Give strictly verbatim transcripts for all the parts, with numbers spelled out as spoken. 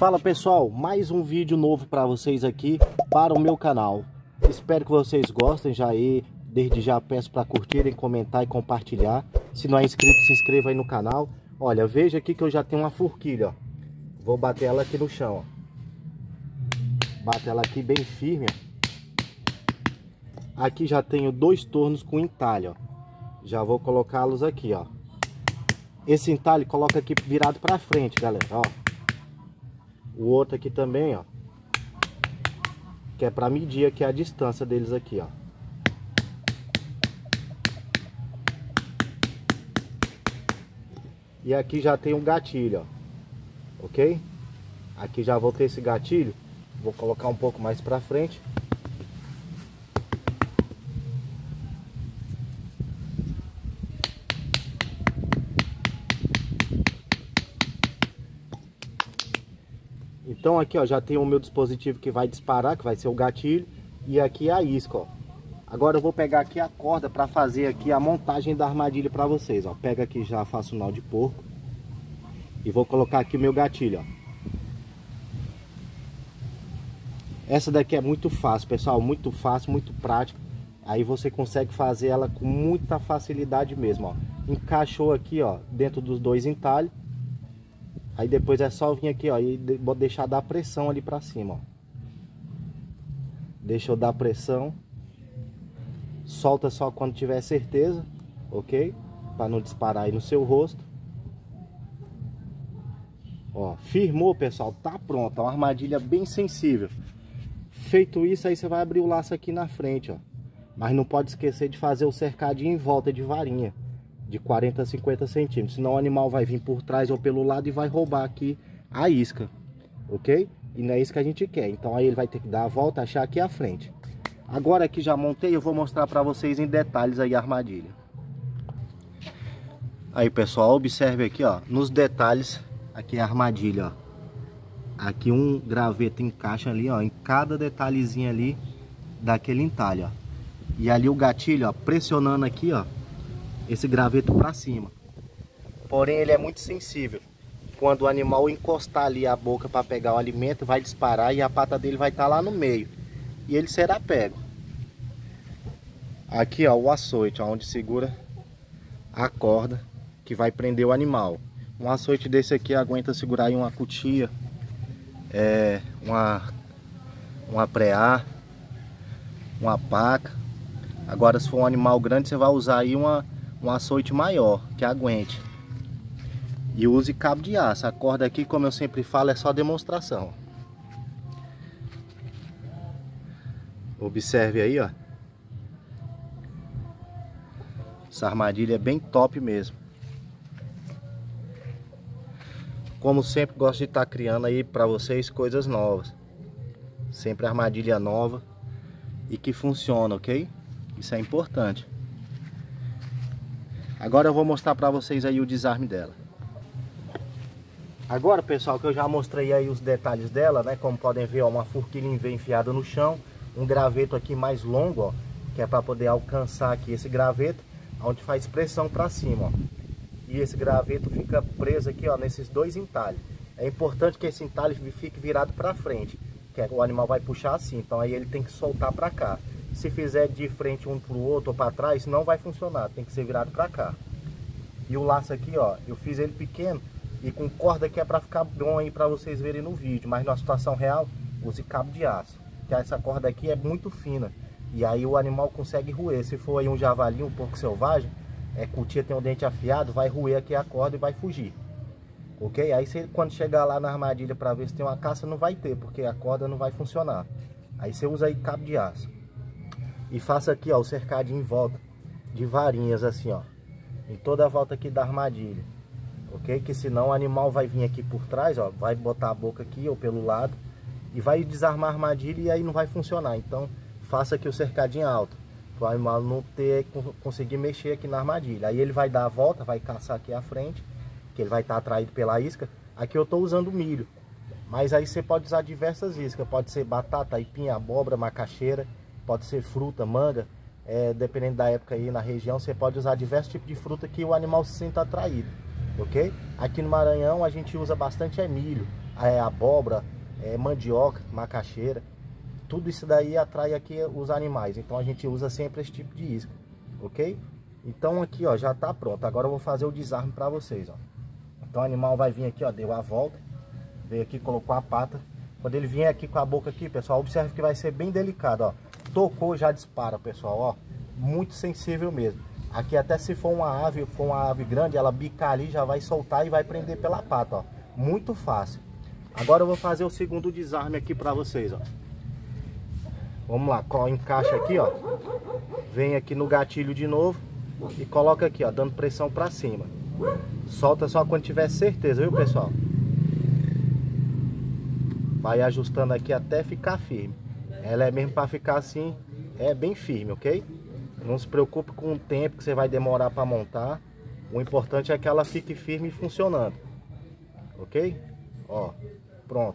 Fala pessoal, mais um vídeo novo para vocês aqui para o meu canal. Espero que vocês gostem. Já aí, desde já peço para curtirem, comentar e compartilhar. Se não é inscrito, se inscreva aí no canal. Olha, veja aqui que eu já tenho uma forquilha, ó. Vou bater ela aqui no chão, ó. Bato ela aqui bem firme, ó. Aqui já tenho dois tornos com entalhe, ó. Já vou colocá-los aqui, ó. Esse entalhe coloca aqui virado para frente, galera, ó. O outro aqui também, ó, que é para medir aqui a distância deles aqui, ó. E aqui já tem um gatilho, ó. Ok? Aqui já vou ter esse gatilho. Vou colocar um pouco mais para frente. Então aqui, ó, já tem o meu dispositivo que vai disparar, que vai ser o gatilho, e aqui a isca, ó. Agora eu vou pegar aqui a corda para fazer aqui a montagem da armadilha para vocês, ó. Pega aqui já, faço o nó de porco e vou colocar aqui o meu gatilho, ó. Essa daqui é muito fácil, pessoal, muito fácil, muito prática. Aí você consegue fazer ela com muita facilidade mesmo, ó. Encaixou aqui, ó, dentro dos dois entalhes. Aí depois é só vir aqui, ó, e deixar dar pressão ali pra cima, ó. Deixa eu dar pressão. Solta só quando tiver certeza, ok? Pra não disparar aí no seu rosto. Ó, firmou, pessoal, tá pronto. É uma armadilha bem sensível. Feito isso, aí você vai abrir o laço aqui na frente, ó. Mas não pode esquecer de fazer o cercadinho em volta de varinha de quarenta a cinquenta centímetros, senão o animal vai vir por trás ou pelo lado e vai roubar aqui a isca, ok? E não é isso que a gente quer, então aí ele vai ter que dar a volta, achar aqui a frente. Agora que já montei, eu vou mostrar para vocês em detalhes aí a armadilha. Aí pessoal, observe aqui, ó, nos detalhes, aqui a armadilha, ó. Aqui um graveto encaixa ali, ó, em cada detalhezinho ali daquele entalhe, ó. E ali o gatilho, ó, pressionando aqui, ó, esse graveto para cima. Porém ele é muito sensível. Quando o animal encostar ali a boca para pegar o alimento, vai disparar e a pata dele vai estar lá no meio e ele será pego. Aqui, ó, o açoite, ó, onde segura a corda que vai prender o animal. Um açoite desse aqui aguenta segurar aí uma cutia, é, uma uma preá, uma paca. Agora se for um animal grande, você vai usar aí uma um açoite maior, que aguente. E use cabo de aço. A corda aqui, como eu sempre falo, é só demonstração. Observe aí, ó. Essa armadilha é bem top mesmo. Como sempre, gosto de estar criando aí para vocês coisas novas. Sempre armadilha nova e que funciona, ok? Isso é importante. Agora eu vou mostrar para vocês aí o desarme dela. Agora, pessoal, que eu já mostrei aí os detalhes dela, né? Como podem ver, ó, uma forquilha em V enfiada no chão, um graveto aqui mais longo, ó, que é para poder alcançar aqui esse graveto, onde faz pressão para cima, ó. E esse graveto fica preso aqui, ó, nesses dois entalhes. É importante que esse entalhe fique virado para frente, que é, o animal vai puxar assim, então aí ele tem que soltar para cá. Se fizer de frente um para o outro ou para trás, não vai funcionar, tem que ser virado para cá. E o laço aqui, ó, eu fiz ele pequeno e com corda que é para ficar bom aí para vocês verem no vídeo, mas na situação real, use cabo de aço, que essa corda aqui é muito fina e aí o animal consegue roer. Se for aí um javali, um porco selvagem, é, cutia tem um dente afiado, vai roer aqui a corda e vai fugir, ok? Aí você, quando chegar lá na armadilha para ver se tem uma caça, não vai ter, porque a corda não vai funcionar. Aí você usa aí cabo de aço. E faça aqui, ó, o cercadinho em volta de varinhas assim, ó, em toda a volta aqui da armadilha, ok? Que senão o animal vai vir aqui por trás, ó, vai botar a boca aqui ou pelo lado e vai desarmar a armadilha e aí não vai funcionar. Então faça aqui o cercadinho alto, para o animal não ter, conseguir mexer aqui na armadilha. Aí ele vai dar a volta, vai caçar aqui à frente, que ele vai estar atraído pela isca. Aqui eu estou usando milho, mas aí você pode usar diversas iscas, pode ser batata, aipim, abóbora, macaxeira, pode ser fruta, manga, é, dependendo da época aí na região, você pode usar diversos tipos de fruta que o animal se sinta atraído, ok? Aqui no Maranhão a gente usa bastante é milho, é, abóbora, é, mandioca, macaxeira. Tudo isso daí atrai aqui os animais. Então a gente usa sempre esse tipo de isca, ok? Então aqui, ó, já tá pronto. Agora eu vou fazer o desarme para vocês, ó. Então o animal vai vir aqui, ó, deu a volta, veio aqui, colocou a pata. Quando ele vier aqui com a boca aqui, pessoal, observe que vai ser bem delicado, ó. Tocou, já dispara, pessoal, ó. Muito sensível mesmo. Aqui até se for uma ave, for uma ave grande, ela bicar ali, já vai soltar e vai prender pela pata, ó. Muito fácil. Agora eu vou fazer o segundo desarme aqui para vocês, ó. Vamos lá, encaixa aqui, ó. Vem aqui no gatilho de novo e coloca aqui, ó, dando pressão para cima. Solta só quando tiver certeza, viu, pessoal? Vai ajustando aqui até ficar firme. Ela é mesmo para ficar assim, é bem firme, ok? Não se preocupe com o tempo que você vai demorar para montar. O importante é que ela fique firme e funcionando, ok? Ó, pronto.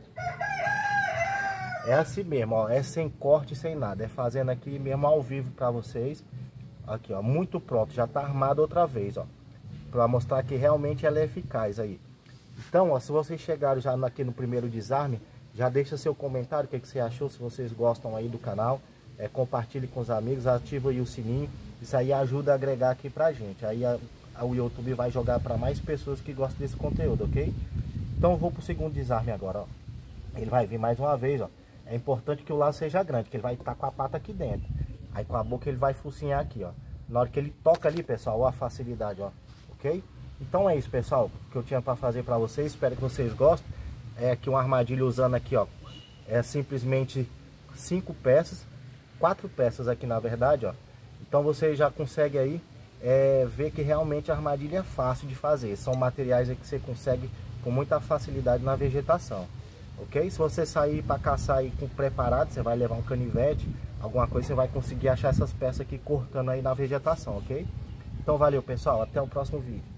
É assim mesmo, ó, é sem corte, sem nada. É fazendo aqui mesmo ao vivo para vocês. Aqui, ó, muito pronto. Já tá armado outra vez, ó. Para mostrar que realmente ela é eficaz aí. Então, ó, se vocês chegaram já aqui no primeiro desarme, já deixa seu comentário, o que, que você achou, se vocês gostam aí do canal. É, compartilhe com os amigos, ativa aí o sininho. Isso aí ajuda a agregar aqui pra gente. Aí a, a, o YouTube vai jogar para mais pessoas que gostam desse conteúdo, ok? Então eu vou pro segundo desarme agora, ó. Ele vai vir mais uma vez, ó. É importante que o laço seja grande, que ele vai estar com a pata aqui dentro. Aí com a boca ele vai focinhar aqui, ó. Na hora que ele toca ali, pessoal, ó a facilidade, ó. Ok? Então é isso, pessoal, que eu tinha para fazer para vocês. Espero que vocês gostem. É aqui uma armadilha usando aqui, ó. É simplesmente cinco peças. Quatro peças aqui, na verdade, ó. Então você já consegue aí é, ver que realmente a armadilha é fácil de fazer. São materiais aí que você consegue com muita facilidade na vegetação. Ok? Se você sair para caçar aí com preparado, você vai levar um canivete, alguma coisa, você vai conseguir achar essas peças aqui cortando aí na vegetação, ok? Então valeu, pessoal, até o próximo vídeo.